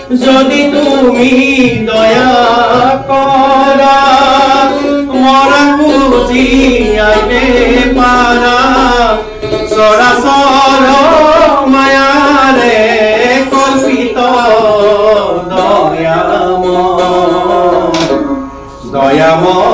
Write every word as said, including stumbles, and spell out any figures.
যদি তুমি দয়া করা মরা বুঝিয়াইতে পারা সরাসর মায়ারে কল্পিত দয়াময় দয়াময়